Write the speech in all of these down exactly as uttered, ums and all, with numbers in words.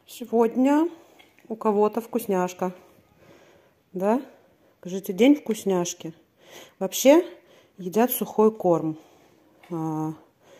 Сегодня у кого-то вкусняшка. Да? Скажите, день вкусняшки. Вообще едят сухой корм. А...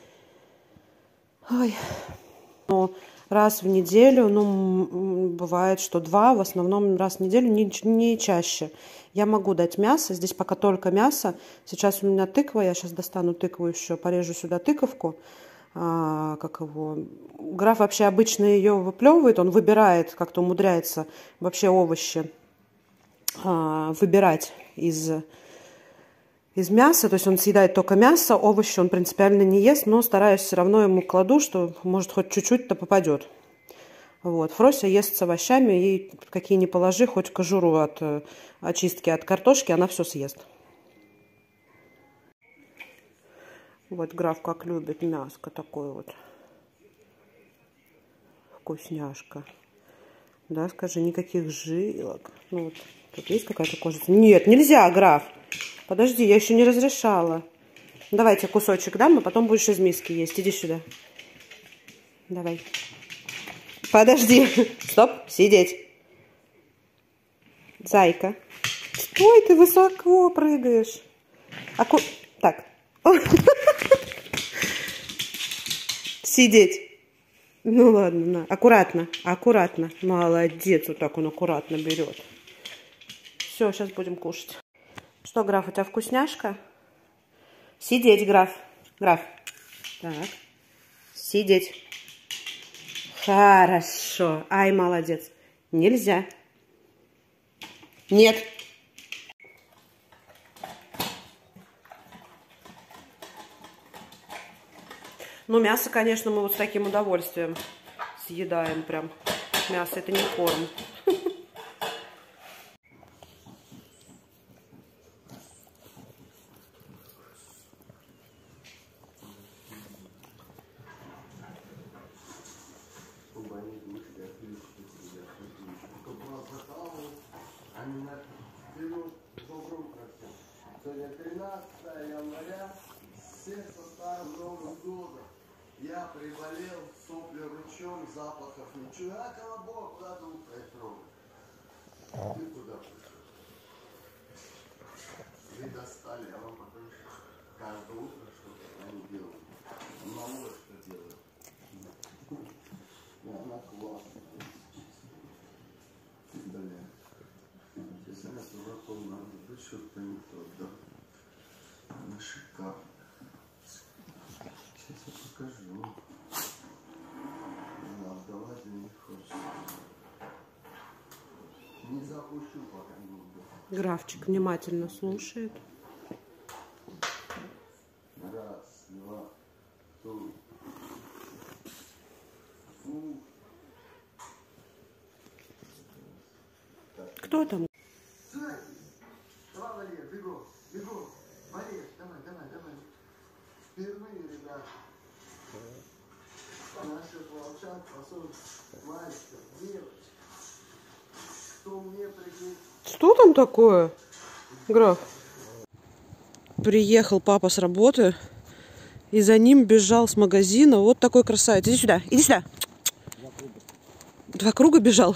Ой. Но раз в неделю, ну, бывает, что два, в основном раз в неделю, не, не чаще. Я могу дать мясо, здесь пока только мясо. Сейчас у меня тыква, я сейчас достану тыкву еще, порежу сюда тыковку. А, как его, граф вообще обычно ее выплевывает, он выбирает, как-то умудряется вообще овощи а, выбирать из, из мяса, то есть он съедает только мясо, овощи он принципиально не ест, но стараюсь все равно ему кладу, что может хоть чуть-чуть-то попадет. Вот. Фрося ест с овощами, ей какие ни положи, хоть кожуру от очистки от картошки, она все съест. Вот граф как любит мяско такое вот. Вкусняшка. Да, скажи, никаких жилок. Ну вот, тут есть какая-то кожица? Нет, нельзя, граф. Подожди, я еще не разрешала. Давайте кусочек дам, а потом будешь из миски есть. Иди сюда. Давай. Подожди. Стоп, сидеть. Зайка. Стой, ты высоко прыгаешь. Аку... Так. Сидеть. Ну ладно, на. Аккуратно, аккуратно. Молодец, вот так он аккуратно берет. Все, сейчас будем кушать. Что, граф, у тебя вкусняшка? Сидеть, граф. Граф. Так. Сидеть. Хорошо. Ай, молодец. Нельзя. Нет. Ну, мясо, конечно, мы вот с таким удовольствием съедаем прям. Мясо — это не корм. Сегодня тринадцатое января, всех со старым Новым годом. Я приболел, сопли ручьем, запахов не чую. А колобок, куда ты пришел? Ты куда пришел? Вы достали, а вам потом каждое утро что-то они делают. Мало что делают. И она классная. Бля. Если она с дураком надо быть, что-то не то, да. Она шикарная. Сейчас я покажу. Но отдавать не хочется. Не запущу, пока не буду. Графчик внимательно слушает. Раз, два, три. Фу. Кто там? Давай, Валерий, бегом, бегом. Валерий, давай, давай, давай. Впервые, ребята. Наших волчат, посол, мальчик, девочка. Кто мне прикинет? Что там такое, граф? Приехал папа с работы, и за ним бежал с магазина вот такой красавец. Иди сюда, иди сюда. Два круга, Два круга бежал?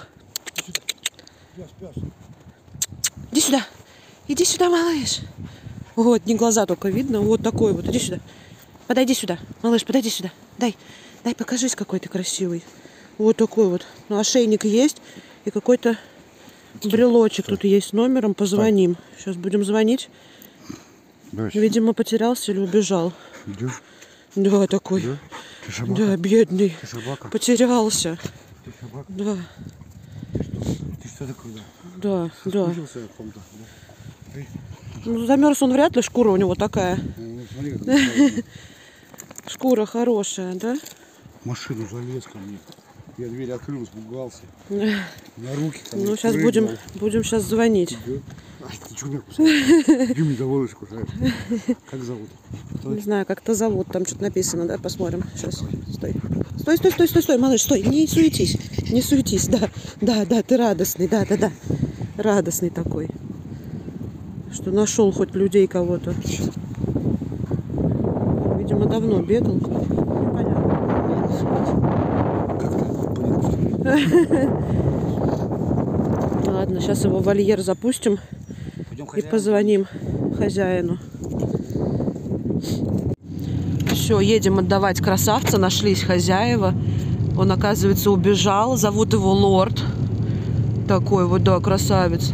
Иди сюда. Иди сюда, малыш. Вот, не глаза только видно. Вот такой вот. Иди сюда. Подойди сюда. Малыш, подойди сюда. Дай. Дай, покажись, какой ты красивый. Вот такой вот. Ну, ошейник есть. И какой-то брелочек тут есть с номером. Позвоним. Сейчас будем звонить. Дальше. Видимо, потерялся или убежал. Идешь? Да, такой. Да, ты собака? Да, бедный. Ты собака? Потерялся. Ты собака? Да. Ты что такое? Да, да. Соскучился о ком-то? Да? Ну, замерз он вряд ли, шкура у него такая. Ну, смотри, как шкура хорошая, да? Машину залез ко мне. Я дверь открыл, испугался. На руки ко мне Ну, сейчас прыгнул. будем, будем сейчас звонить. Да? Ай, ты что меня кусаешь? Ты меня доводишь, кусаешь. Как зовут? Не знаю, как-то зовут, там что-то написано, да, посмотрим. Сейчас, стой. Стой, стой, стой, стой, стой, малыш, стой, не суетись, не суетись, да, да, да, ты радостный, да, да, да, радостный такой, что нашел хоть людей кого-то. Видимо, давно бегал. Непонятно. Как ты? Ладно, сейчас его в вольер запустим и позвоним хозяину. Все, едем отдавать красавца. Нашлись хозяева. Он, оказывается, убежал. Зовут его Лорд. Такой вот, да, красавец.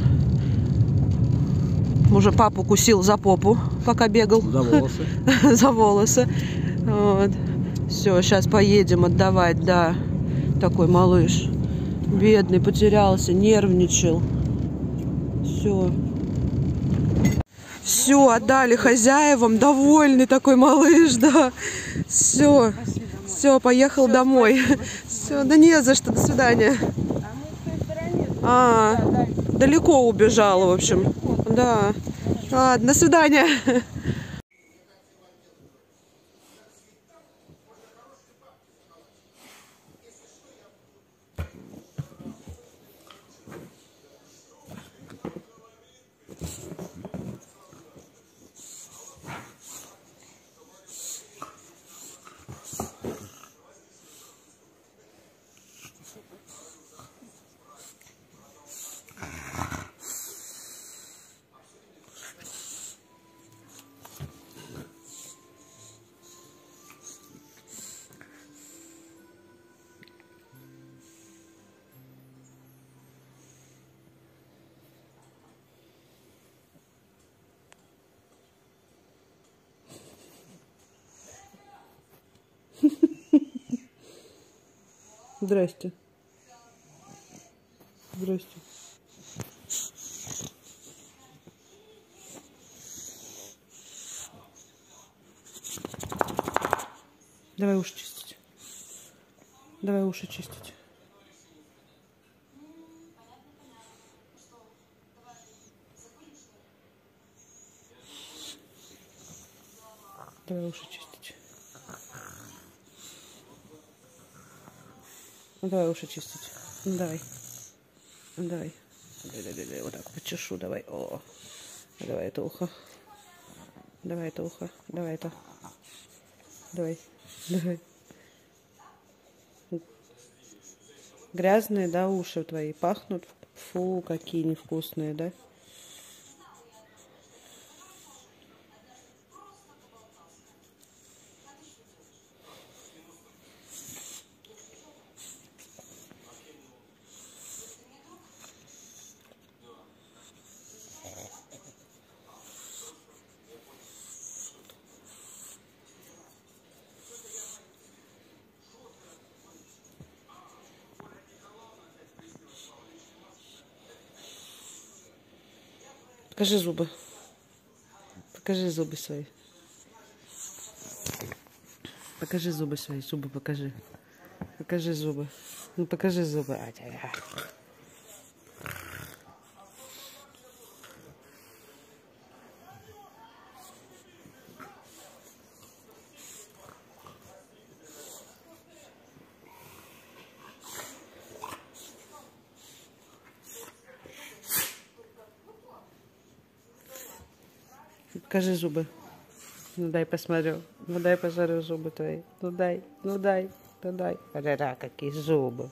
Уже папу кусил за попу, пока бегал. За волосы. За волосы. Вот. Все, сейчас поедем отдавать, да. Такой малыш. Бедный, потерялся, нервничал. Все. Все, отдали хозяевам. Довольный такой малыш, да. Все. Все, поехал все, домой. Все, да не за что, до свидания. А, далеко убежала, в общем. Да. Ладно, до свидания. Здрасте. Здрасте. Давай уши чистить. Давай уши чистить. Давай уши чистить. Ну, давай уши чистить. Ну, давай. Ну, давай. Давай, давай, давай. Вот так почешу. Давай. О. Давай это ухо. Давай это ухо. Давай это. Давай. Давай. Грязные, да, уши твои пахнут? Фу, какие невкусные, да? Покажи зубы. Покажи зубы свои. Покажи зубы свои. Зубы покажи. Покажи зубы. Ну покажи зубы. Покажи зубы. Ну дай посмотрю. Ну дай посмотрю зубы твои. Ну дай, ну дай, ну дай. Ра-ра, какие зубы.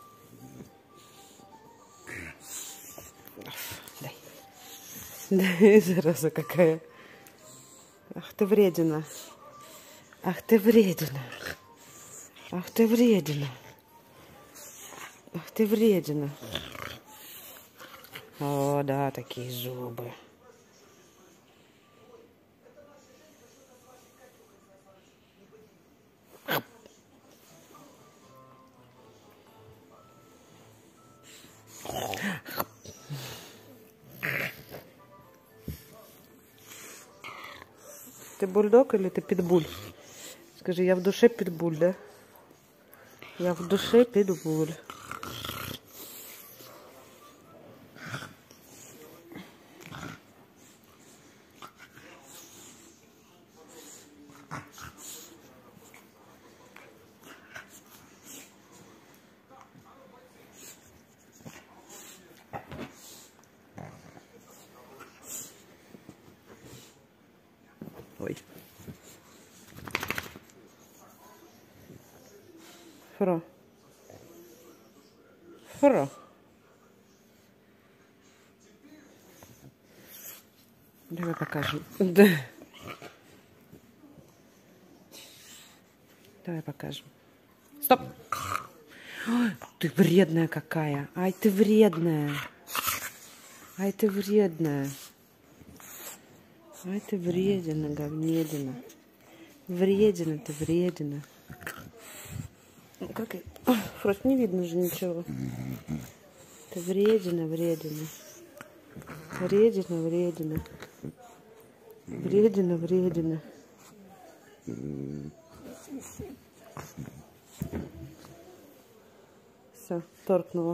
Дай. Дай, зараза какая. Ах ты вредина. Ах ты вредина. Ах ты вредина. Ах ты вредина. О, да, такие зубы. Ты бульдог или ты питбуль? Скажи, я в душе питбуль, да? Я в душе питбуль. Ой. Фро. Хра. Давай покажем. Да. Давай покажем. Стоп. Ой, ты вредная какая. Ай, ты вредная. Ай, ты вредная. Ай, ты вредина, говнедина. Вредина, ты вредина. Как... Просто не видно же ничего. Ты вредина, вредина. Вредина, вредина. Вредина, вредина. Все, торкнула.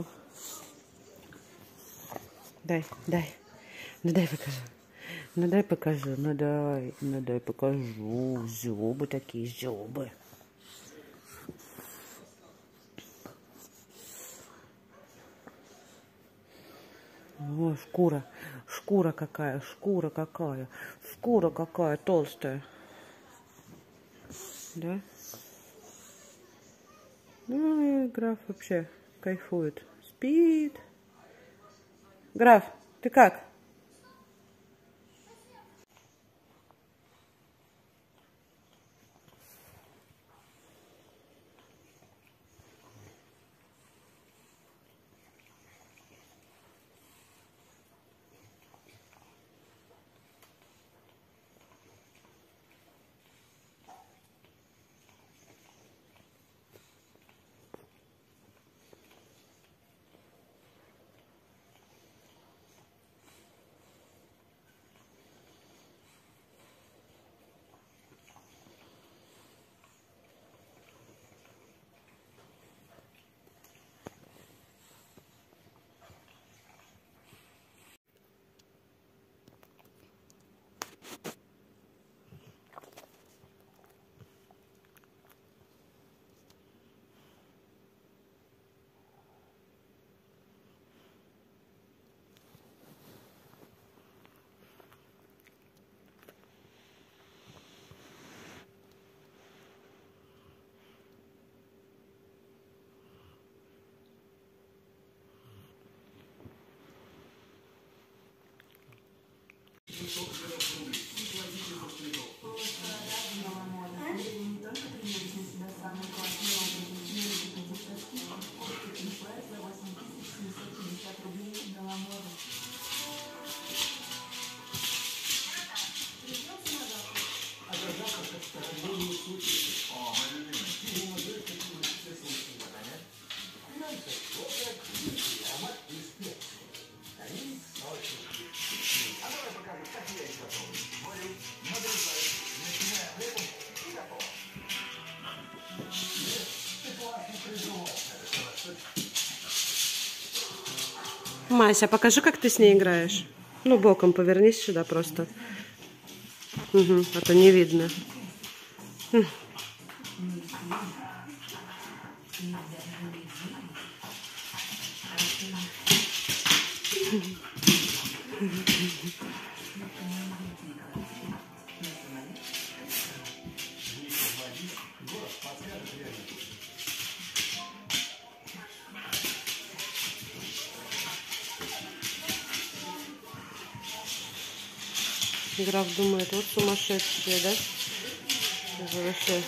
Дай, дай. Ну дай покажу. Ну дай покажу. Ну дай. Ну дай покажу. Зубы такие, зубы. О, шкура. Шкура какая, шкура какая. Шкура какая толстая. Да? Ну и граф вообще кайфует. Спит. Граф, ты как? Мася, покажи, как ты с ней играешь. Ну, боком повернись сюда просто. Угу, а то не видно. Граф думает, вот сумасшедшие, да? Это вообще...